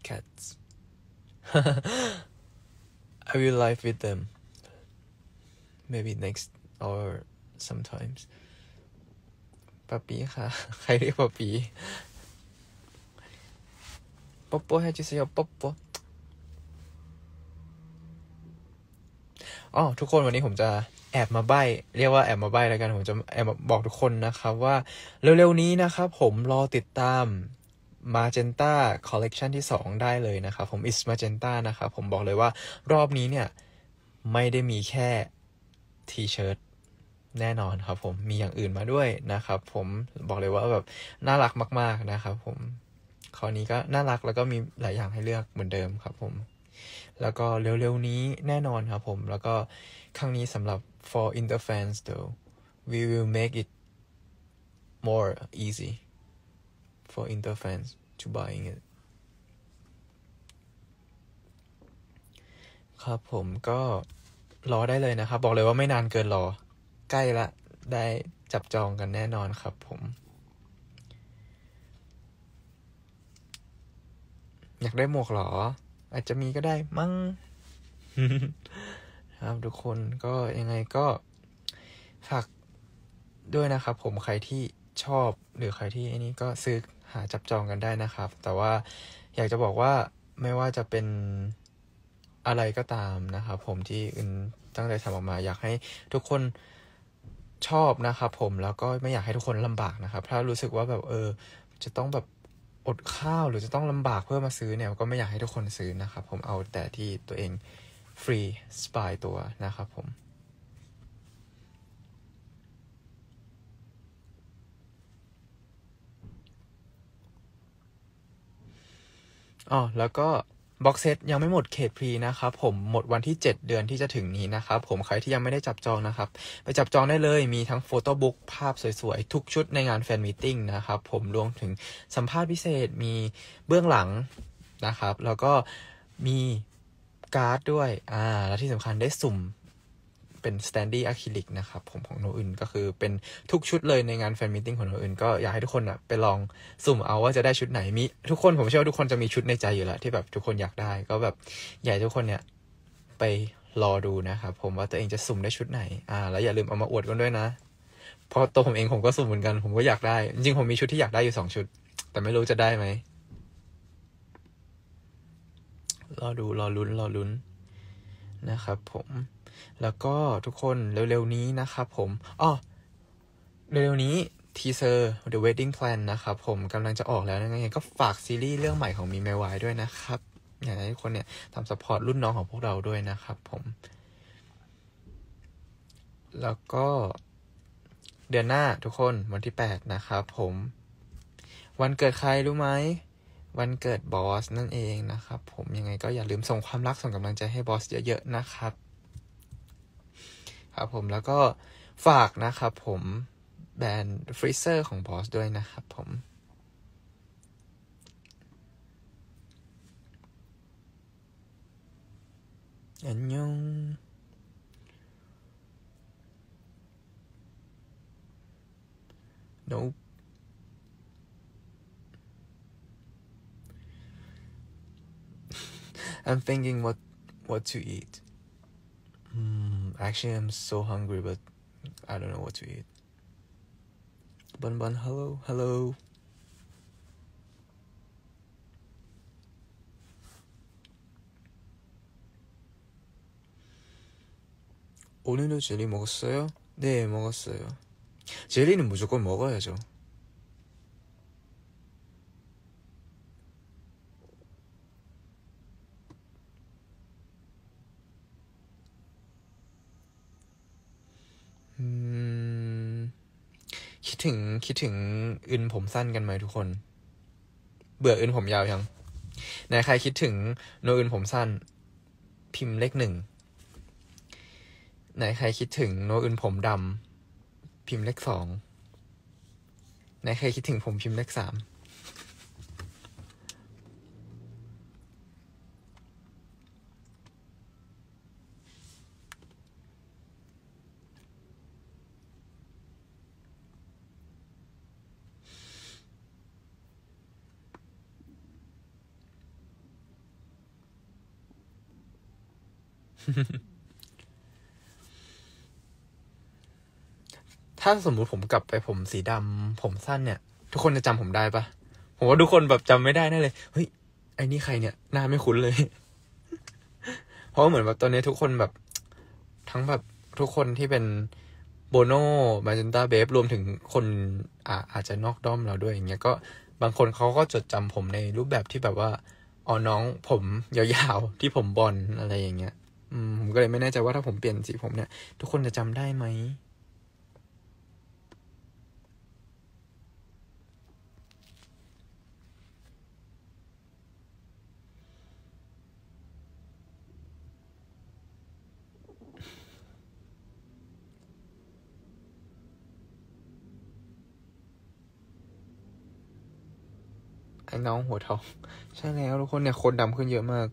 cats I will live with them maybe next or sometimes ป๊าปีค่ะใครเรียกป๊าปีป๊อปโป้ให้จิเซียป๊อปโป้อ๋อทุกคนวันนี้ผมจะแอบมาใบ้เรียกว่าแอบมาใบ้แล้วกันผมจะแอบมาบอกทุกคนนะครับว่าเร็วๆนี้นะครับผมรอติดตาม Magenta Collection ที่2ได้เลยนะครับผม Is Magenta นะครับผมบอกเลยว่ารอบนี้เนี่ยไม่ได้มีแค่ทีเชิ้ตแน่นอนครับผมมีอย่างอื่นมาด้วยนะครับผมบอกเลยว่าแบบน่ารักมากๆนะครับผมคราวนี้ก็น่ารักแล้วก็มีหลายอย่างให้เลือกเหมือนเดิมครับผมแล้วก็เร็วๆนี้แน่นอนครับผมแล้วก็ครั้งนี้สำหรับ for inter fans though we will make it more easy for inter fans to buying it ครับผมก็รอได้เลยนะครับบอกเลยว่าไม่นานเกินรอใกล้ละได้จับจองกันแน่นอนครับผมอยากได้หมวกหรออาจจะมีก็ได้มั้ง ครับทุกคนก็ยังไงก็ฝากด้วยนะครับผมใครที่ชอบหรือใครที่ไอ้นี้ก็ซื้อหาจับจองกันได้นะครับแต่ว่าอยากจะบอกว่าไม่ว่าจะเป็นอะไรก็ตามนะครับผมที่อื่นตั้งใจทำออกมาอยากให้ทุกคนชอบนะครับผมแล้วก็ไม่อยากให้ทุกคนลำบากนะครับถ้ารู้สึกว่าแบบจะต้องแบบอดข้าวหรือจะต้องลำบากเพื่อมาซื้อเนี่ยก็ไม่อยากให้ทุกคนซื้อนะครับผมเอาแต่ที่ตัวเองฟรีสปายตัวนะครับผมแล้วก็บ็อกเซตยังไม่หมดเขตพรีนะครับผมหมดวันที่7เดือนที่จะถึงนี้นะครับผมใครที่ยังไม่ได้จับจองนะครับไปจับจองได้เลยมีทั้งโฟโต้บุ๊กภาพสวยๆทุกชุดในงานแฟนมีตติ้งนะครับผมรวมถึงสัมภาษณ์พิเศษมีเบื้องหลังนะครับแล้วก็มีการ์ดด้วยและที่สำคัญได้สุ่มเป็นสแตนดี้อะคริลิกนะครับผมของโนอื่นก็คือเป็นทุกชุดเลยในงานแฟนมีตติ้งของโนอื่นก็อยากให้ทุกคนไปลองสุ่มเอาว่าจะได้ชุดไหนมีทุกคนผมเชื่อว่าทุกคนจะมีชุดในใจอยู่แล้วที่แบบทุกคนอยากได้ก็แบบอยากให้ทุกคนเนี่ยไปรอดูนะครับผมว่าตัวเองจะสุ่มได้ชุดไหนแล้วอย่าลืมเอามาอวดกันด้วยนะเพราะตัวผมเองผมก็สุ่มเหมือนกันผมก็อยากได้จริงๆผมมีชุดที่อยากได้อยู่2ชุดแต่ไม่รู้จะได้ไหมรอดูรอลุ้นนะครับผมแล้วก็ทุกคนเร็วๆนี้นะครับผมเร็วๆนี้ทีเซอร์ The Wedding Plan นะครับผมกำลังจะออกแล้วยังไงก็ฝากซีรีส์เรื่องใหม่ของมีแมวายด้วยนะครับอยากให้ทุกคนเนี่ยทำซัพพอร์ตรุ่นน้องของพวกเราด้วยนะครับผมแล้วก็เดือนหน้าทุกคนวันที่8นะครับผมวันเกิดใครรู้ไหมวันเกิดบอสนั่นเองนะครับผมยังไงก็อย่าลืมส่งความรักส่งกำลังใจให้บอสเยอะๆนะครับครับผมแล้วก็ฝากนะครับผมแบรนด์ฟรีเซอร์ของบอสด้วยนะครับผมอันยอง Nope I'm thinking what to eat actually I'm so hungry but I don't know what to eat Bun hello 오늘도 젤리 먹었어요? 네, 먹었어요. 젤리는 무조건 먹어야죠.คิดถึงอึนผมสั้นกันไหมทุกคนเบื่ออึนผมยาวยังไหนใครคิดถึงโนอึนผมสั้นพิมพ์เลข 1ไหนใครคิดถึงโนอึนผมดำพิมพ์เลข 2ไหนใครคิดถึงผมพิมพ์เลข 3 ถ้าสมมุติผมกลับไปผมสีดำผมสั้นเนี่ย ทุกคนจะจำผมได้ปะผมว่าทุกคนแบบจำไม่ได้แน่เลยเฮ้ยไอ้นี่ใครเนี่ยหน้าไม่คุ้นเลย เพราะเหมือนแบบตอนนี้ทุกคนแบบทั้งแบบทุกคนที่เป็นโบโน่มาเจนตาเบฟรวมถึงคนอาจจะนอกด้อมเราด้วยอย่างเงี้ยก็บางคนเขาก็จดจำผมในรูปแบบที่แบบว่าอ๋อน้องผมยาวๆที่ผมบอนอะไรอย่างเงี้ยผมก็เลยไม่แน่ใจว่าถ้าผมเปลี่ยนสีผมเนี่ยทุกคนจะจำได้ไหมไอ้น้องหัวทองใช่แล้วทุกคนเนี่ยคนดำขึ้นเยอะมาก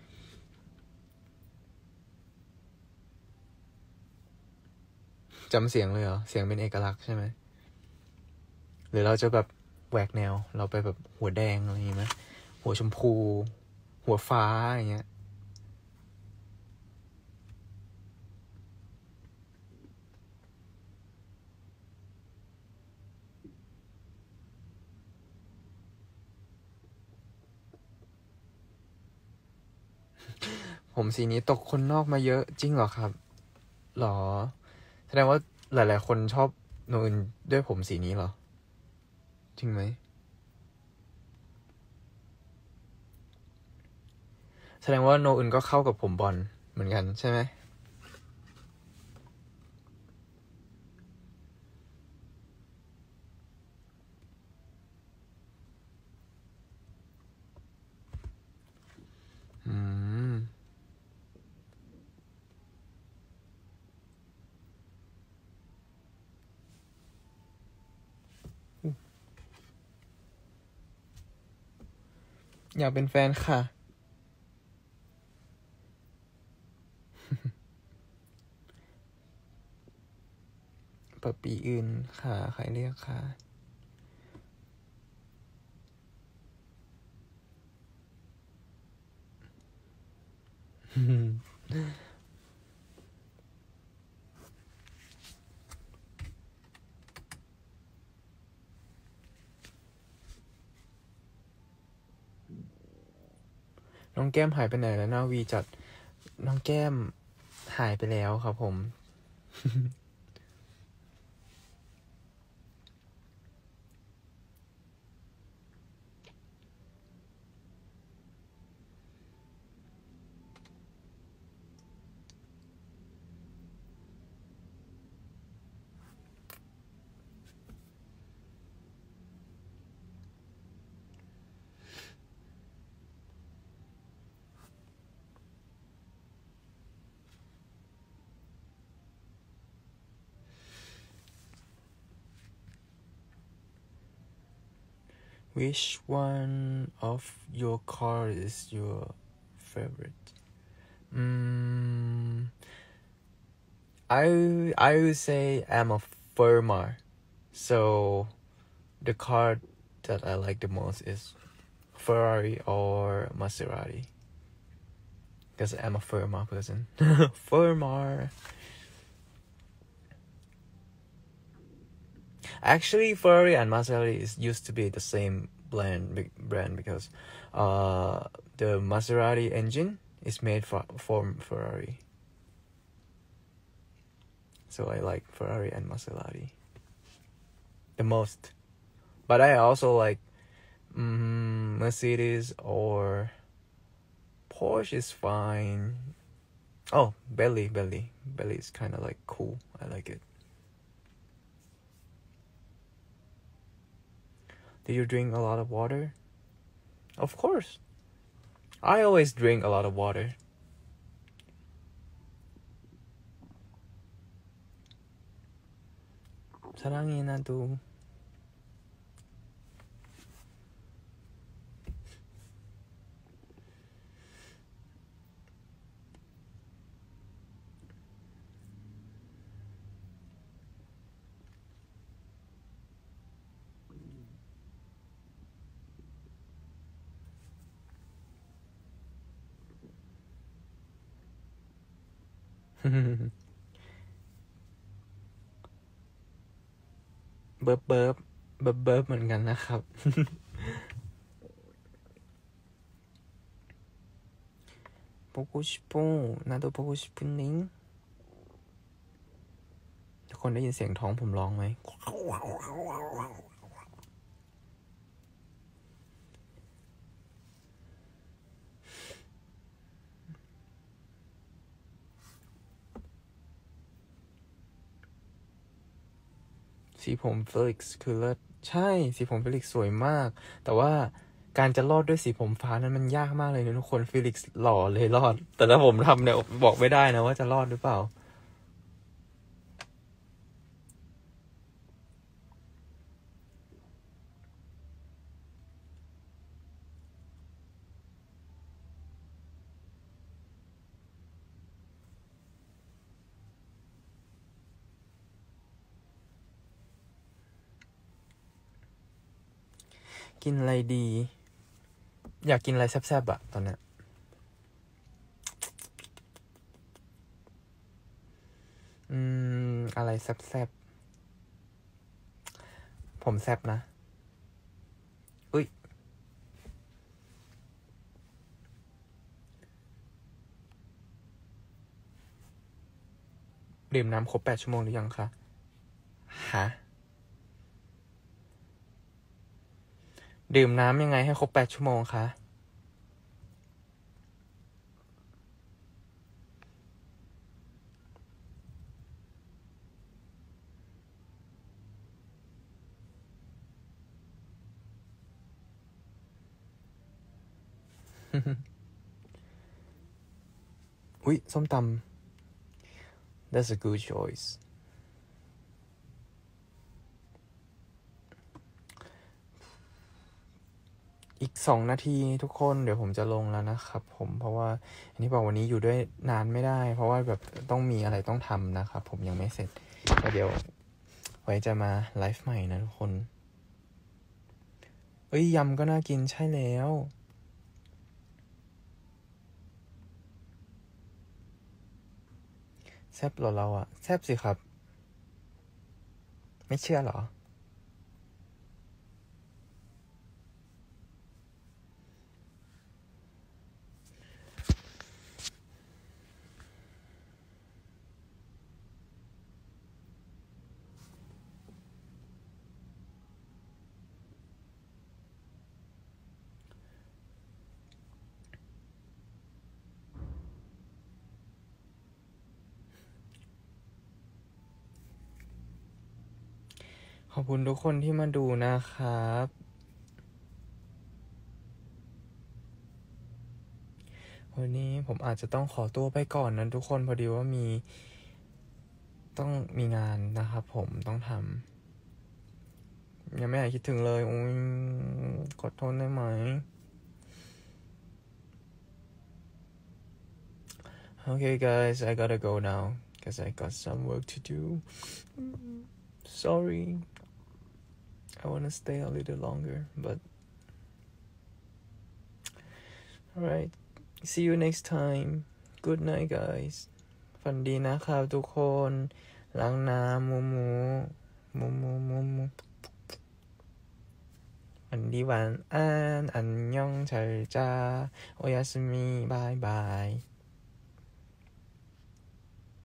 จำเสียงเลยเหรอเสียงเป็นเอกลักษณ์ใช่ไหมหรือเราจะแบบแหวกแนวเราไปแบบหัวแดงอะไรอย่างเงี้ยไหมหัวชมพูหัวฟ้าอย่างเงี้ยผมสีนี้ตกคนนอกมาเยอะจริงเหรอครับหรอแสดงว่าหลายๆคนชอบโนอื่นด้วยผมสีนี้เหรอจริงไหมแสดงว่าโนอื่นก็เข้ากับผมบอลเหมือนกันใช่ไหมอืมอยากเป็นแฟนค่ะปะปีอื่นค่ะใครเรียกค่ะน้องแก้มหายไปไหนแล้วนาวีจัดน้องแก้มหายไปแล้วครับผม Which one of your cars is your favorite? Mm, I would say I'm a farmer. So the car that I like the most is Ferrari or Maserati. Because I'm a farmer person. Farmer. Actually, Ferrari and Maserati used to be the same brand because the Maserati engine is made for Ferrari. So I like Ferrari and Maserati the most. But I also like Mercedes or Porsche is fine. Oh, Bentley is kind of like cool. I like it. Do you drink a lot of water? Of course. I always drink a lot of water. 사랑해 나도. เบิร์บเบิร์บเบิร์บเบิร์บเหมือนกันนะครับ 보고 싶어 나도 보고 싶은데 ทุกคนได้ยินเสียงท้องผมร้องไหม สีผมเฟลิกซ์คือเลิศใช่สีผมเฟลิกซ์สวยมากแต่ว่าการจะรอดด้วยสีผมฟ้านั้นมันยากมากเลยนะทุกคนเฟลิกซ์หล่อเลยรอดแต่ถ้าผมทำเนี่ยบอกไม่ได้นะว่าจะรอดหรือเปล่ากินอะไรดีอยากกินอะไรแซ่บๆอะตอนเนี้ยอะไรแซ่บๆผมแซ่บนะอุ้ยดื่มน้ำครบ8 ชั่วโมงหรือยังคะฮะดื่มน้ำยังไงให้ครบ8 ชั่วโมงคะ อุ๊ยส้มตำ that's a good choice อีก2 นาทีทุกคนเดี๋ยวผมจะลงแล้วนะครับผมเพราะว่าอันนี้บอกวันนี้อยู่ด้วยนานไม่ได้เพราะว่าแบบต้องมีอะไรต้องทำนะครับผมยังไม่เสร็จแต่เดี๋ยวไว้จะมาไลฟ์ใหม่นะทุกคนเอ้ยยำก็น่ากินใช่แล้วแซ่บเหรอเราอะแซ่บสิครับไม่เชื่อเหรอขอบคุณทุกคนที่มาดูนะครับวันนี้ผมอาจจะต้องขอตัวไปก่อนนะทุกคนพอดีว่าต้องมีงานนะครับผมต้องทำยังไม่อยากคิดถึงเลยโอ้ยขอโทษได้ไหม Okay guys I gotta go now because I got some work to do sorry I wanna stay a little longer but alright see you next time good night guys ฝันดีนะครับทุกคนล้างน้ำมูฝันดีวันอันยองเฉยจ้าโอยาสมีบายบาย